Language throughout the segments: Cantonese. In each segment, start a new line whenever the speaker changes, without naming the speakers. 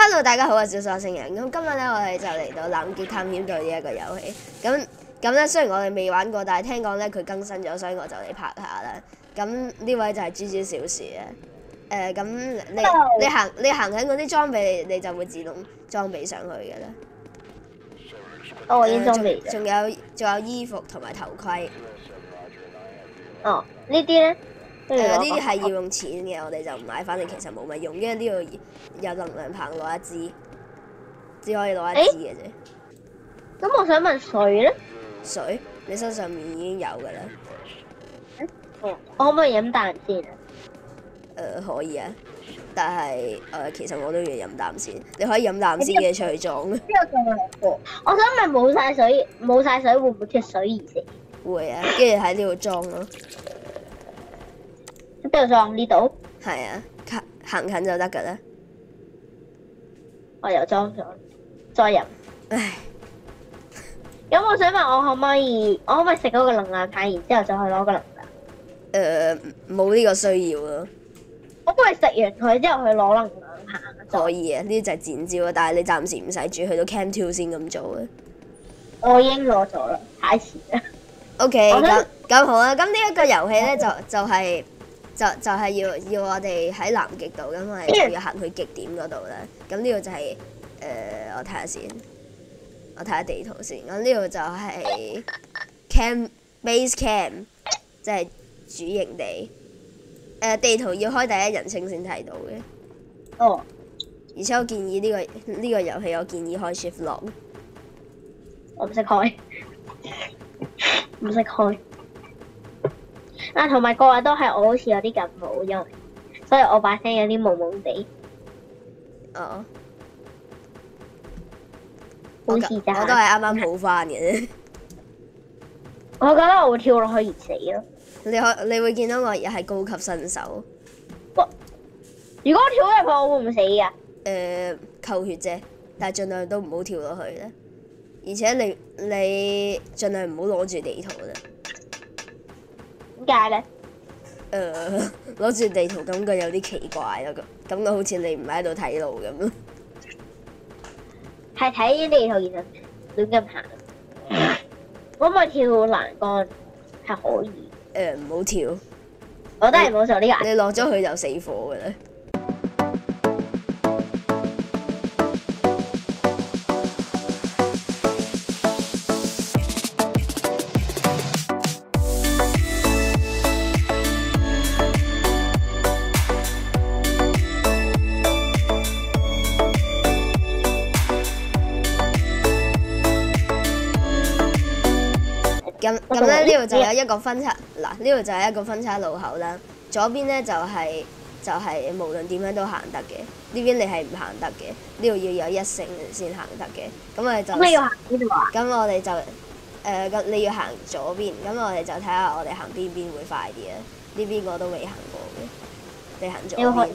Hello，大家好，我係小傻星人。咁今日咧，我哋就嚟到南極探險隊呢一個遊戲。咁咧，雖然我哋未玩過，但係聽講咧佢更新咗，所以我就嚟拍下啦。咁呢位就係豬豬小樹啊。咁你行緊嗰啲裝備，你就會自動裝備上去嘅啦。
我已經裝備
咗。仲有衣服同埋頭盔。
哦，呢啲咧？
呢啲係要用錢嘅，我哋就唔買，反正其實冇乜用，因為呢度有能量棒攞一支，只可以攞一支嘅啫。
咁我想問水咧？
水你身上面已經有㗎啦。
我可唔可以飲啖先啊？
可以啊，但係其實我都要飲啖先。你可以飲啖先嘅，出去裝。
邊個仲有貨？我想問冇晒水會唔會脫水而死？
會啊，跟住喺呢度裝咯。
邊度裝呢度？
係啊，行近就得㗎啦。
我又裝咗，再飲。
唉，
咁我想問我可唔可以食嗰個能量棒，然之後再去攞個能量？
冇呢個需要咯。
我可唔可以食完佢之後去攞能量棒？
可以啊，呢啲就係賤招啊，但係你暫時唔使住，去到 Camp 2先咁做啊。
我已經攞咗啦，太遲啦。
OK，咁好啦，咁呢一個遊戲咧就係要我哋喺南極度，咁我哋就要行去極點嗰度啦。咁呢度就係我睇下先，我睇下地圖先。咁呢度就係 base camp， 即係主營地。地圖要開第一人稱先睇到嘅。
哦。
而且我建議呢個遊戲，我建議開 Shift Lock。
我唔識開，唔識開。啊，同埋個日都係我好似有啲感冒，因為所以我把聲有啲懵懵地。
哦。
好似咋？
我都係啱啱好翻嘅啫。
我覺得我會跳落去而死咯。
你會見到我而家係高級新手。
如果我跳入去，我會唔會死㗎？
扣血啫，但係盡量都唔好跳落去啦。而且你盡量唔好攞住地圖啦。
點解咧？
攞住地圖感覺有啲奇怪咯，感覺好似你唔喺度睇路咁咯。
係睇地圖，然後亂咁行。可唔可以跳欄杆？係可以。
唔好跳。
我都係冇做呢個。
你落咗去就死火㗎啦。咁咧呢度就有一個分叉，嗱呢度就係一個分叉路口啦。左邊咧就係無論點樣都行得嘅，呢邊你係唔行得嘅。呢度要有一成先行得嘅。咁我哋就
咩要行呢度啊？
咁我哋就咁你要行左邊，咁我哋就睇下我哋行邊邊會快啲啊。呢邊我都未行過嘅，你行左邊。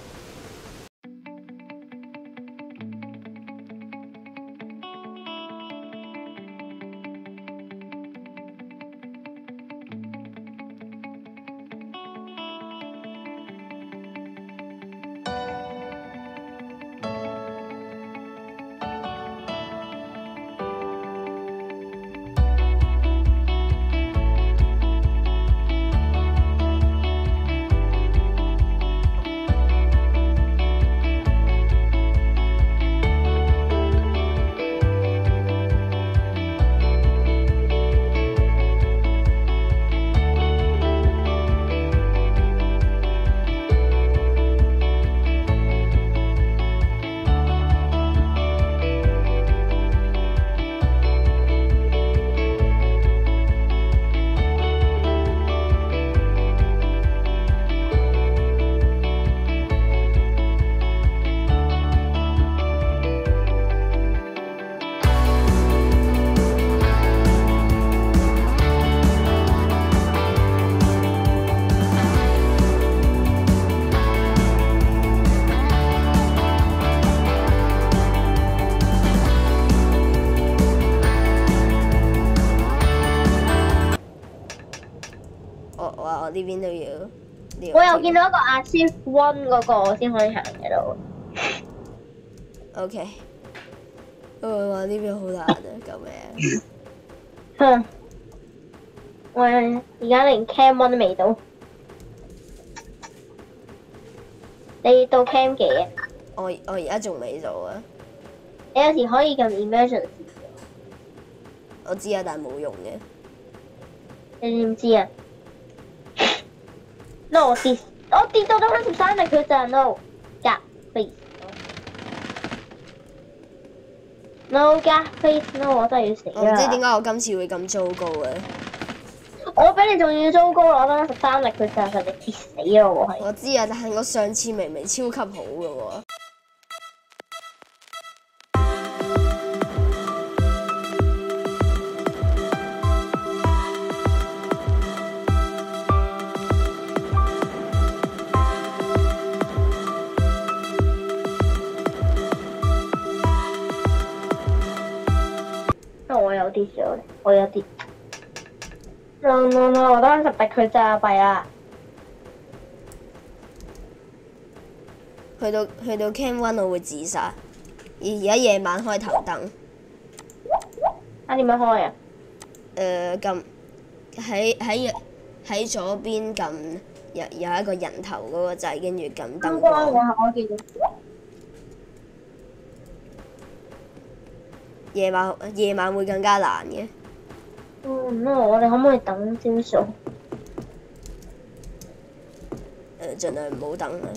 我呢邊都要。
我又見到一個阿 Shift One 嗰個，我先可以行嘅咯。
OK。我話呢邊好難啊，救命！
我而家連 Cam 1都未到，你到 Cam 幾啊？
我而家仲未做啊，
你有時可以撳 emergency，
我知啊，但係冇用嘅。
你知唔知啊 ？No， 我跌到咗33力佢就 no， 夾 please。No 加 please no， 我真係要死啦！
我唔知點解我今次會咁糟糕嘅。
我比你仲要糟糕，攞得13力佢就實你跌死咯我係。
我知啊，但係我上次明明超級好嘅喎。
我有啲少，我有啲。no， 我當時逼佢咋弊啦。
去到 Cam 1我會自殺，而家夜晚開頭燈。
啊點樣開啊？
撳喺左邊撳有一個人頭嗰個掣，跟住撳燈光。
我見到。
夜晚會更加難嘅。
no， 我哋可唔可以等先數？
盡量唔好等啦。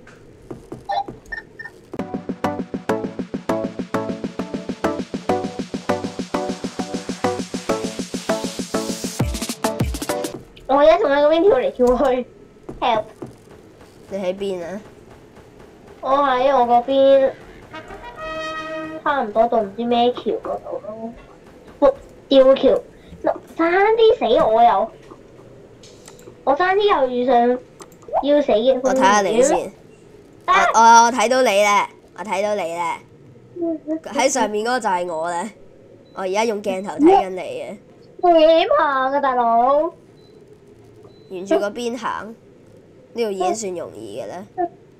我而家仲喺嗰邊跳嚟跳去 ，help！
你喺邊啊？
我喺我嗰邊，差唔多到唔知咩橋嗰度咯。吊橋，差啲死我又，我差啲又遇上要死嘅。
我睇下你先。我睇到你咧，我睇到你咧。喺上面嗰個就係我咧。我而家用鏡頭睇緊你嘅。
點行啊，大佬？
沿住個邊行，呢度已經算容易嘅啦。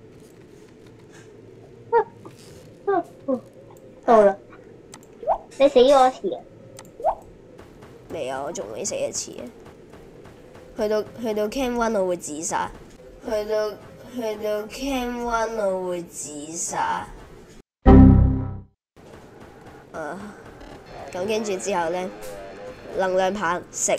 到啦！你死咗一次啊？
未啊，我仲未死一次啊。去到 Cam 1我會自殺。去到 Cam 1我會自殺。咁跟住之後咧，能量棒食。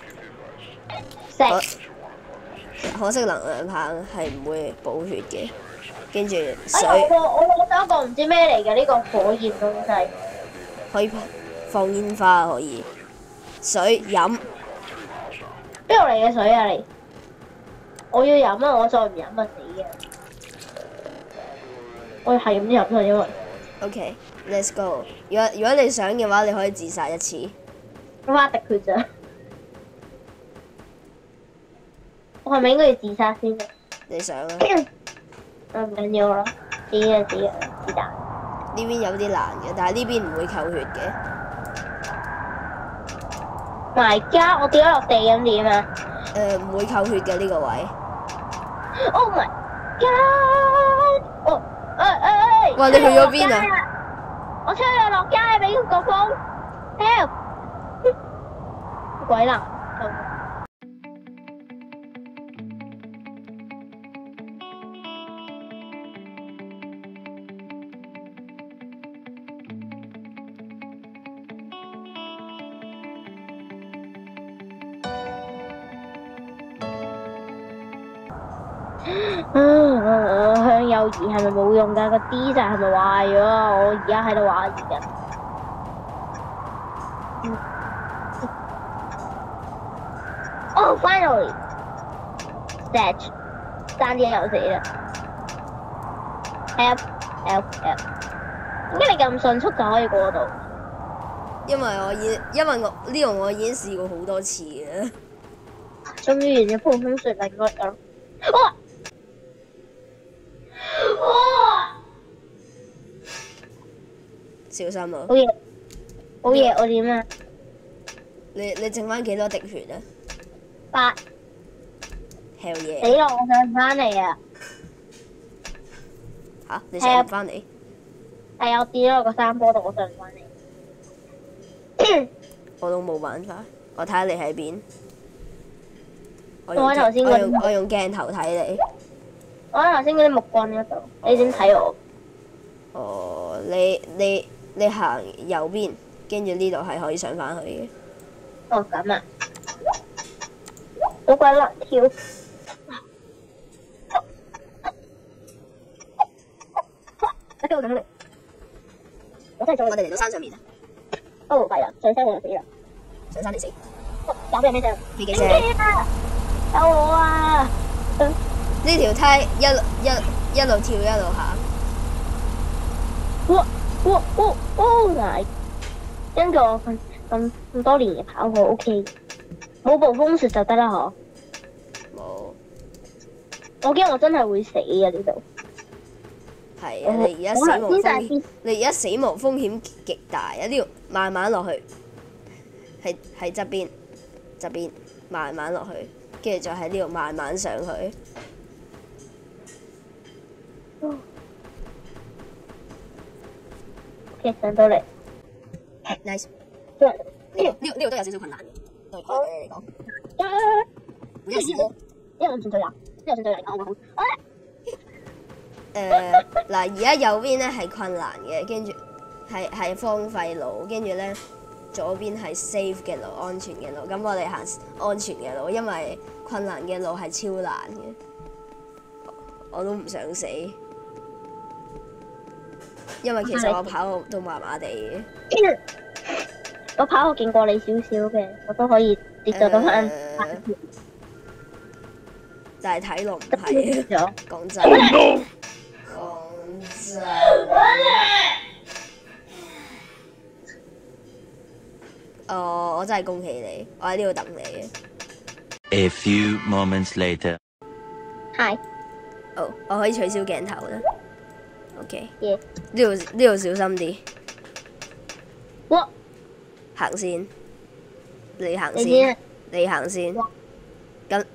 可惜能量棒係唔會補血嘅，跟住水。
我攞咗一個唔知咩嚟嘅呢個火焰東西，
可以放煙花可以。水飲。
邊度嚟嘅水啊你？我要飲啊！我再唔飲啊死嘅！我係咁飲啊，因為。
OK，let's go。如果你想嘅話，你可以自殺一次。
我挖敵佢咋？我係咪應該要自殺先啊？
你想啊？
唔緊要啦，自但。
呢邊有啲難嘅，但係呢邊唔會扣血嘅。
My God！我跌咗落地咁點啊？
唔會扣血嘅呢個位。
Oh my God！哦，
哇！你去咗邊啊？
我出去落街俾個風 ，help！ 鬼啦！向右移係咪冇用㗎？個 D 掣係咪壞咗啊？我而家喺度懷疑緊。Oh finally！ Stage 爭啲又死啦。Help！ 點解你咁迅速就可以過到？
因為我呢個我已經試過好多次嘅。
終於完咗暴風雪令我有。哇！
小心啊！
好嘢，好嘢！我點啊？
你剩翻幾多滴血
8。
啊Hell yeah！
死咯！我上唔翻嚟啊！
嚇！你上唔翻嚟？
係啊，我跌咗落個山坡度，我上唔翻嚟。
我都冇辦法。我睇下你喺邊。
我喺頭先嗰度
我用鏡頭睇你。
我喺頭先嗰啲木棍嗰度，你點睇我？
哦，你行右邊，跟住呢度係可以上翻去嘅。
哦，咁啊，好鬼難跳。我等你，我真係
我哋嚟到山上面啊！
哦，係啊，上山我就死啦。
上山你死。
搞咩咩聲？
飛機聲。
救我啊！
呢條梯一路跳一路行。
嗱，根據我咁多年嘅跑步 OK，冇暴風雪就得啦嗬。
冇。
我驚我真係會死啊呢度。
係啊，你而家死亡風險，你而家死亡風險極大啊！呢度慢慢落去，喺側邊慢慢落去，跟住就喺呢度慢慢上去。
OK， 上到嚟。
Nice。呢度都有少少困難嘅，對你嚟講。每一時咯。
因為我唔算最難，因為我算最難我會好。
嗱，而家右邊咧係困難嘅，跟住係荒廢路，跟住咧左邊係 safe 嘅路，安全嘅路。咁我哋行安全嘅路，因為困難嘅路係超難嘅，我都唔想死，因為其實我跑都麻麻地嘅。
我跑我勁過你少少嘅，我都可以跌咗到翻。
但係體能唔係，講真。我真係恭喜你，我喺呢度等你嘅。
A few moments later。
係。
哦，我可以取消鏡頭啦。OK。
Yeah。
呢度小心啲。
哇！
行先，你行先，你行先。咁，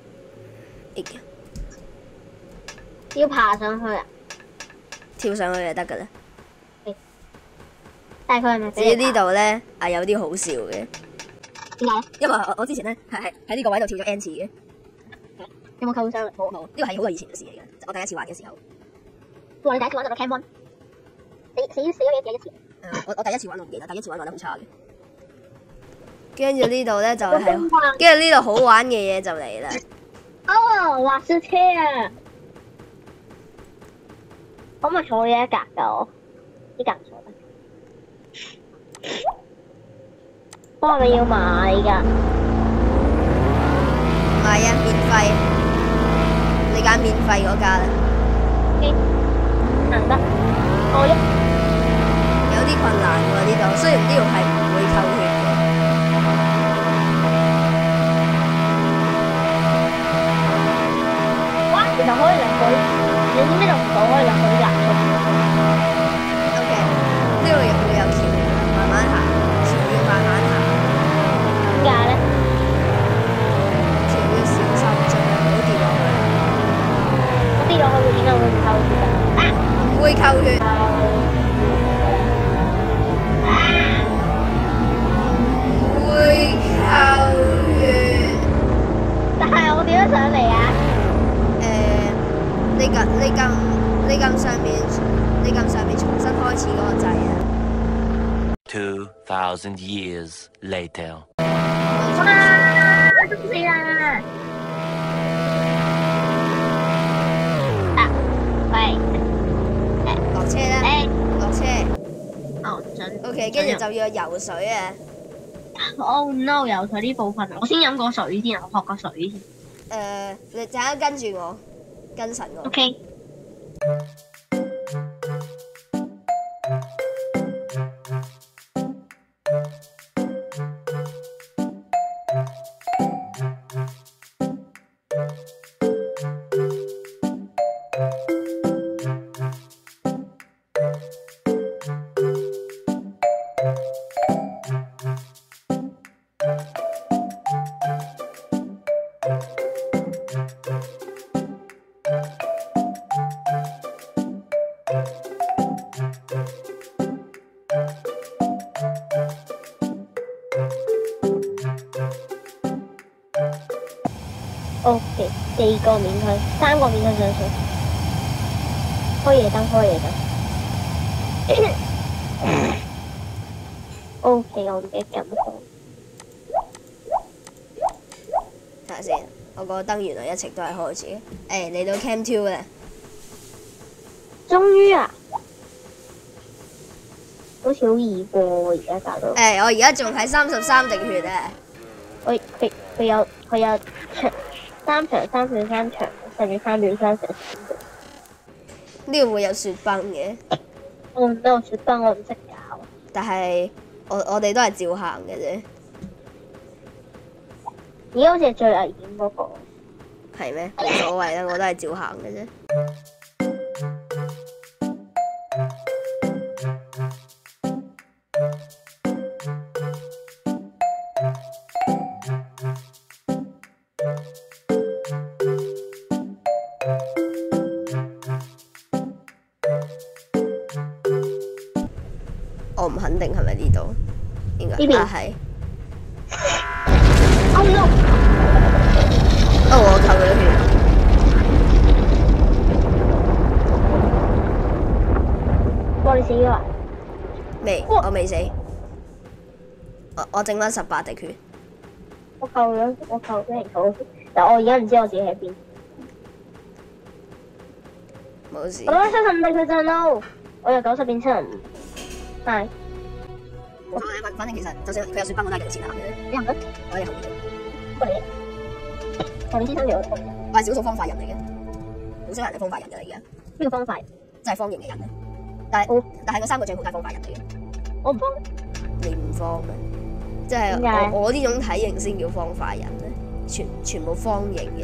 要爬上去啊？
跳上去就得㗎啦。
大概係咪？
至於呢度咧，有啲好笑嘅。
點解？
因為我之前咧係喺呢個位度跳咗 N 次嘅。
有冇扣傷？
冇，呢個係好耐以前嘅事嚟嘅，我第一次玩嘅時候。
哇！你第一次玩就個 Cam One，死咗幾多次？
我第一次玩我唔記得，第一次玩得好差嘅。跟住呢度咧就係，跟住呢度好玩嘅嘢就嚟啦。
哦，滑雪車啊！可唔可以坐呢一格㗎？我呢格唔坐得。我係咪要買㗎？
唔係啊，免費。你揀免費嗰架啦。
行得。
有啲困難喎呢度，雖然呢度係唔會扣血嘅。
哇！原來可以兩個，你知唔知道唔到可以兩個人
？OK， 呢度亦會有橋，慢慢行，橋要慢慢行。
點解咧？
橋要小心，盡量唔好跌落去。
我跌落去會點解會唔扣血㗎？
唔會扣血。會扣血。
但係我點樣上嚟啊？你撳上面重新開始嗰個掣啊。
2000 years later。
哇！死啦！喂，
落車啦！落車。
哦，唔准。
OK， 跟住就要游水啊。
Oh no！游水呢部分，我先飲個水先，我學個水先。
你陣間跟住我，跟實我。
OK。 OK， 4個免費，3個免費上水。開夜燈，開夜燈。OK， 我唔記得撳咗。
睇下先，我個燈原來一直都係開住嘅。嚟到 Camp 2咧，
終於啊！好似好易過喎，而家搞到。
我而家仲喺33滴血啊！
佢有場3場3秒3場，甚至3秒3場。
呢度會有雪崩嘅，
我唔知有雪崩，我唔識搞。
但係我哋都係照行嘅啫。
而家好似係最危險嗰個。
係咩？冇所謂啦，我都係照行嘅啫。我唔肯定係咪呢度，應該
呢邊
啊係。
Oh no！
我扣咗血。
哇！你死咗啊？
未，
哇
我未死。我剩翻18滴血。
我扣俾人扣咗血，但我而家唔知我自己喺邊。
冇事
我。攞75滴血陣咯，我由90變75。係。
反正其實就算佢有雪崩，我都係用錢行嘅啫。
你行緊？
我喺後面做。
過嚟。後面先生條。
我係少數方塊人嚟嘅，好少人係方塊人嘅啦而家。
邊個方塊？
即係方形嘅人咧。但係我3個帳號都係方塊人嚟嘅。
我唔方。
你唔方咩？即係
點解
我呢種體型先叫方塊人咧，全部方形嘅。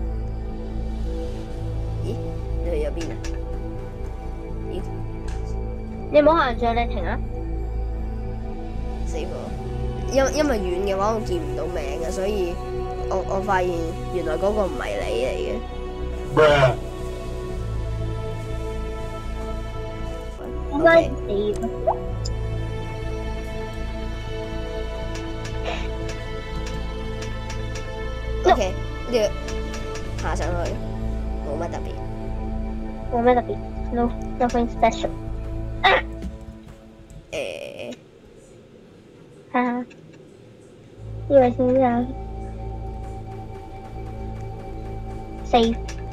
咦？你去咗邊啊？咦？
你唔好行上，你停啊！
死火！因為遠嘅話，我見唔到名嘅，所以我發現原來嗰個唔係你嚟嘅。
應該死咗。
OK，呢個爬上去冇乜特別。
冇咩特別 ，no nothing special。哈哈，呢位先生，safe。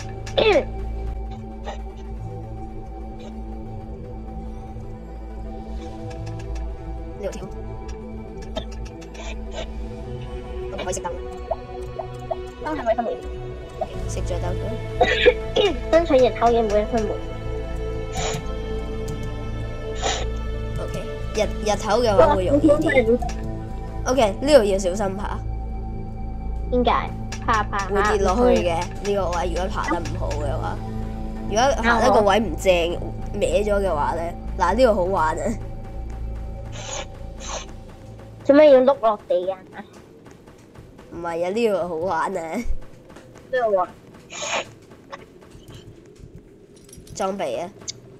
呢度跳，我唔可以熄燈。
燈係咪分門？
熄咗燈。
爭取日頭嘅每一分門。
OK，日頭嘅話會容易啲。OK，呢度要小心爬，
點解？怕
會跌落去嘅呢個位。如果爬得唔好嘅話，如果行得個位唔正歪咗嘅話咧，嗱呢個好玩啊！
做咩要碌落地啊？
唔係啊，呢個好玩啊！
咩喎？
裝備啊！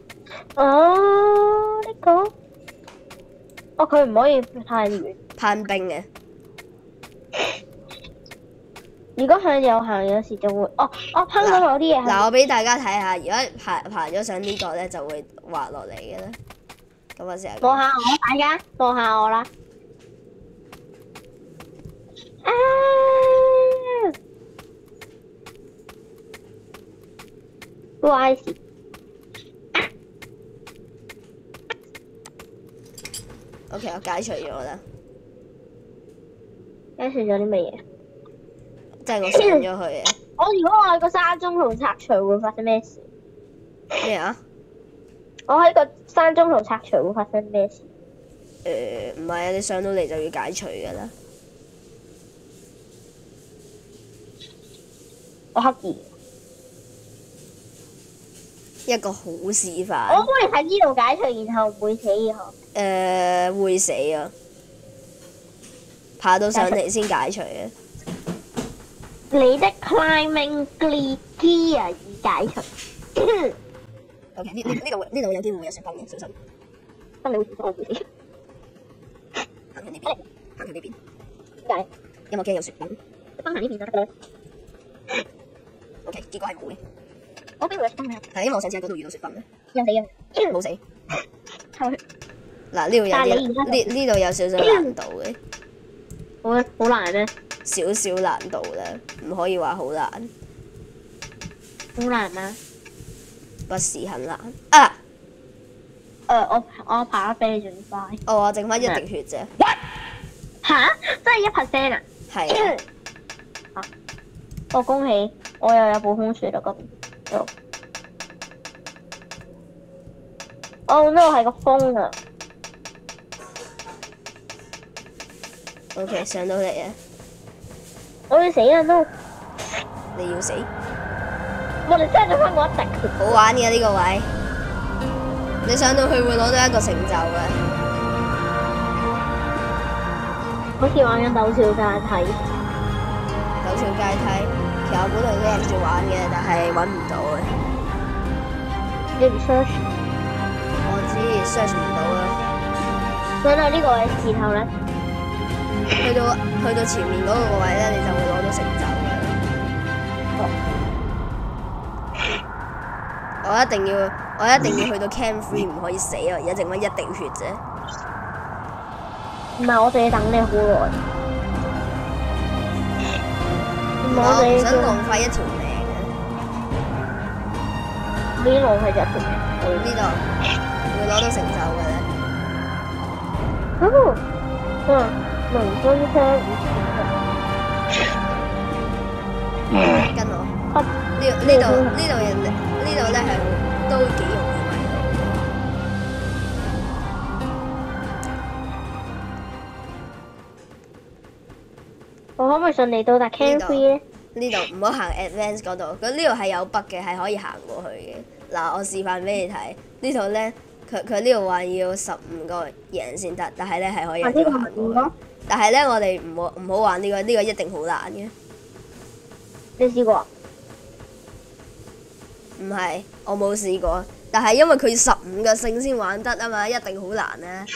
哦，呢個，哦佢唔可以太遠。
攀冰嘅，
如果向右行，有時就會，我攀到某啲嘢。
嗱，我俾大家睇下，如果爬咗上呢個咧，就會滑落嚟嘅啦。咁我試下。
望下我，大家望下我啦。啊！不好意思。
OK， 我解除咗啦。
解除咗啲乜嘢？
即係我上咗去嘅。
如果我喺個山中途拆除，會發生咩事？
咩啊？
我喺個山中途拆除會發生咩事？
唔係啊，你上到嚟就要解除噶啦。
我刻意。
一個好示範。
我可以喺呢度解除，然後唔會死嘅。
會死啊！爬到上嚟先解除嘅。
你的 climbing gear 已解除。
OK， 呢度有機會有雪崩嘅，小心。
分你會死，我會死。
行向呢邊，行向呢邊。
點解？
有冇驚有雪崩？
分行呢邊就得啦。
OK， 結果係冇嘅。
我邊會有雪崩嘅？
係因為我上次喺嗰度遇到雪崩嘅，
人死嘅，
冇死。
係
嗱，呢度有
但係
啲
你而家
呢度有少少難度嘅，
好難咩？
少少難度咧，唔可以話好難，
好難咩？
不是很難啊！
我跑得比你仲快。
哦，我剩翻一滴血啫，
吓？真係1%啊！
係啊，
我恭喜我又有暴風雪啦嗰邊。哦，no 係個風啊！
OK 上到嚟啊！
我要死啊！no，
你要死，
我哋真係咗翻我一滴。
好玩嘅呢個位，你上到去會攞到一個成就嘅，
好似玩緊陡峭階梯。
陡峭階梯。其實我本來都諗住玩嘅，但係揾唔到嘅，
你唔 search？
我知 search 唔到啊。
上到呢個嘅時候咧，
去到前面嗰個位咧，你就會攞到成就嘅。我一定要去到 Camp 3唔可以死啊！而家剩翻一滴血啫。
唔係我哋要等你好耐。
我唔想浪費一條命啊！
呢度係就條命。
呢度會攞到成就嘅咧。
農村車
跟我。呢度咧係都幾容易迷路。
我可唔可以順利到達 Camp 3咧？
呢度唔好行 Advance 嗰度，咁呢度係有北嘅，係可以行過去嘅。嗱，我示範俾你睇。呢度咧，佢呢度話要15個人先得，但係咧係可以一條行過去。但係咧，我哋唔好玩呢個，呢個一定好難嘅。
你試過？
唔係，我冇試過，但係因為佢15個勝先玩得啊嘛，一定好難啊！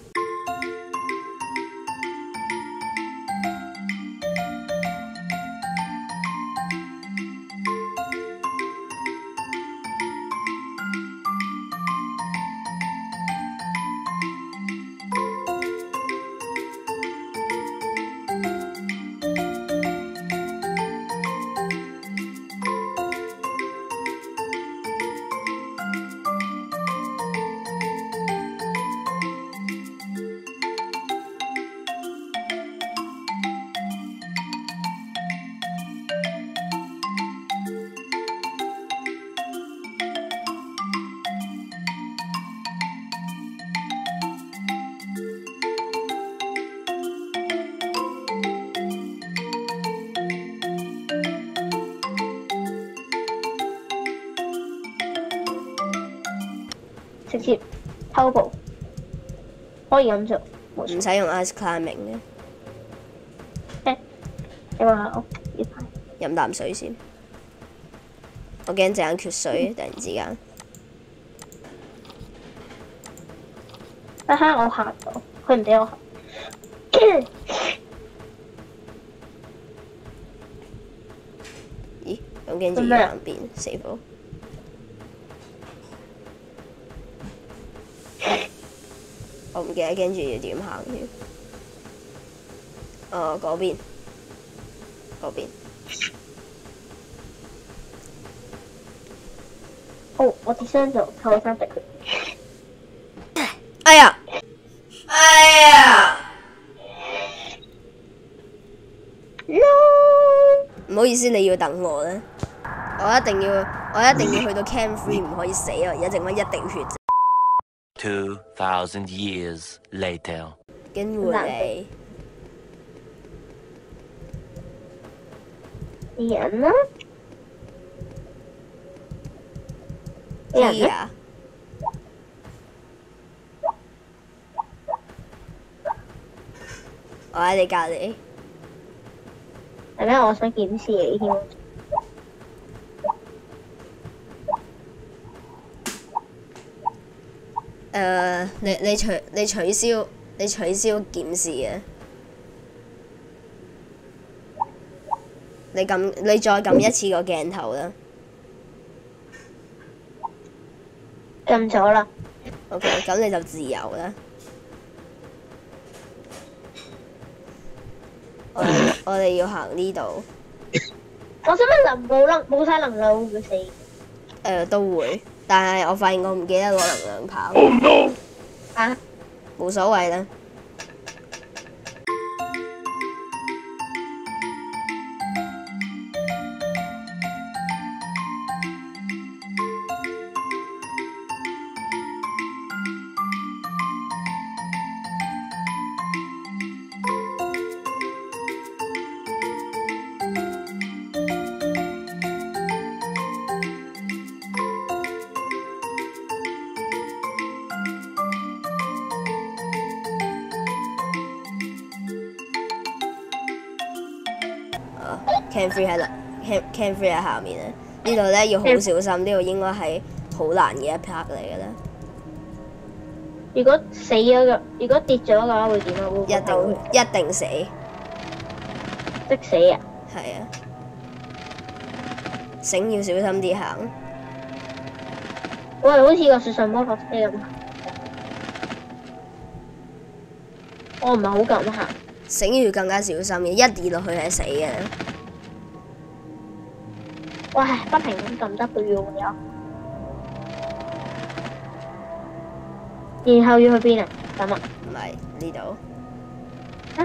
直接偷步，可以咁做，冇錯。
唔使用 ice climbing 嘅，
你話我呢排
飲啖水先。我驚陣間缺水，突然之間。
哈哈，我行到，佢唔俾我行。
咦？咁跟住要行邊？死火！我唔記得跟住要點行添。嗰邊，嗰邊。
哦，我跌傷咗，扣3滴血。
哎呀！哎呀！
No！
唔好意思，你要等我咧。我一定要去到 Camp 3唔可以死啊！而家剩翻一滴血啫。
2,000 years later.
跟住你
人啊？人
啊？我喺你隔離。
係咩？我想檢視你添。
你取消檢視啊！ 你再撳一次個鏡頭啦。
撳咗啦。
OK， 咁你就自由啦。我哋要行呢度。
我想問冇晒能量會唔會死？
都會，但係我發現我唔記得攞能量跑。
啊？
冇所謂啦。Can free 喺啦，Can free 喺下面啊！呢度咧要好小心，呢度應該係好難嘅一 part 嚟嘅咧。
如果死咗嘅，如果跌咗嘅話會點啊？
一定死，
即死啊！
係啊，繩要小心啲行。
我係好似個雪上摩托車咁，我唔係好敢行。
繩要更加小心嘅，一跌落去係死嘅。
哇！不停咁撳得佢要有，然後要去邊啊？咁啊？
唔係呢度。
啊？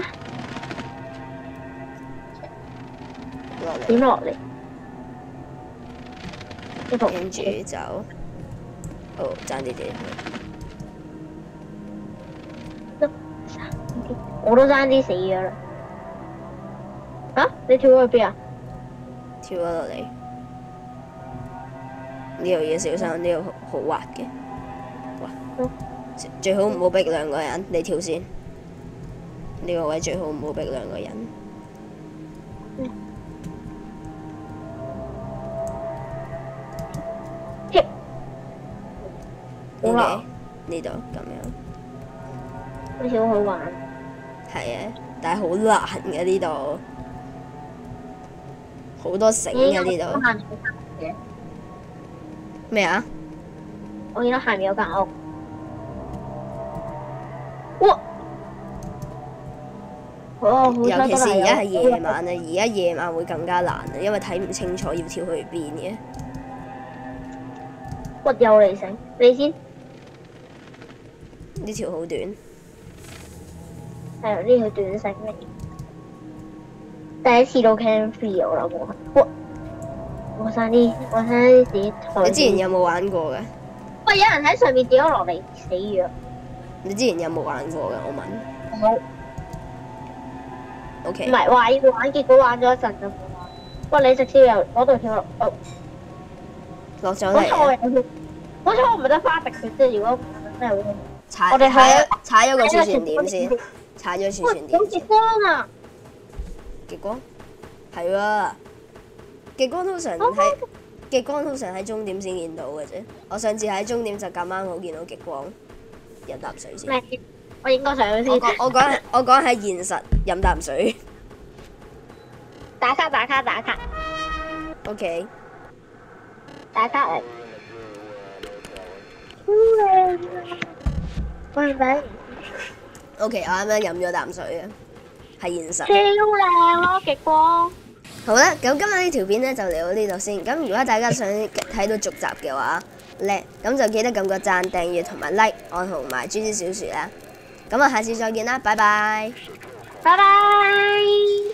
落嚟。
點落嚟？
跟住就，哦，爭啲啲。
我都爭啲死咗啦！啊？你跳咗去邊啊？
跳咗落嚟。呢度要小心，呢度好滑嘅。哇！最好唔好逼兩個人，你跳先。呢個位最好唔好逼兩個人。
好啦，
呢度咁樣。
好似好好玩。
係啊，但係好難嘅呢度，好多繩嘅呢度。咩啊？
我見到下面有間屋。哇！哦，
尤其是而家係夜晚啊，而家夜晚會更加難啊，因為睇唔清楚要跳去邊嘅。
骨有嚟繩，你先。
呢條好短。
係啊，呢條短繩嚟。第一次到 Can Free 我諗哇！我生啲屎。
你之前有冇玩過嘅？
喂，有人喺上面跌咗落嚟死咗。
你之前有冇玩過嘅？我問。
冇。
O K。
唔係話要玩，結果玩咗一陣就冇玩。喂，你直接由嗰度跳落。哦。
落咗嚟。
好彩我唔係得花滴佢啫，如果唔係真係會。
我哋踩咗個儲存點先，踩咗儲存點。
有極光啊！
極光？係喎。極光通常喺終點先見到嘅啫。我上次喺終點就咁啱好見到極光，飲啖水先。
我影個相先。
我講喺現實飲啖水。
打卡。
OK。
打卡嚟。超靚啊！喂咪。
OK， 我啱啱飲咗啖水啊，係現實。
超靚咯，極光。
好啦，咁今日呢條片咧就嚟到呢度先。咁如果大家想睇到續集嘅話咧，咁就記得撳個讚、訂閱同埋 like 我同埋豬豬小薯啦。咁我下次再見啦，拜拜。
拜拜。